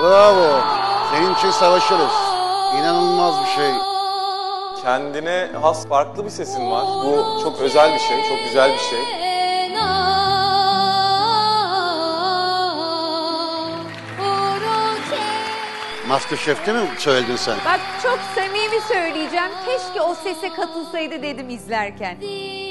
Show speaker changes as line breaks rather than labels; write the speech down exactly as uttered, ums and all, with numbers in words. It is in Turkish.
Bravo. Senin için savaşırız. İnanılmaz bir şey.
Kendine has farklı bir sesin var. Bu çok özel bir şey, çok güzel bir şey.
MasterChef'te mi söyledin sen?
Bak çok samimi söyleyeceğim. Keşke o sese katılsaydı dedim izlerken.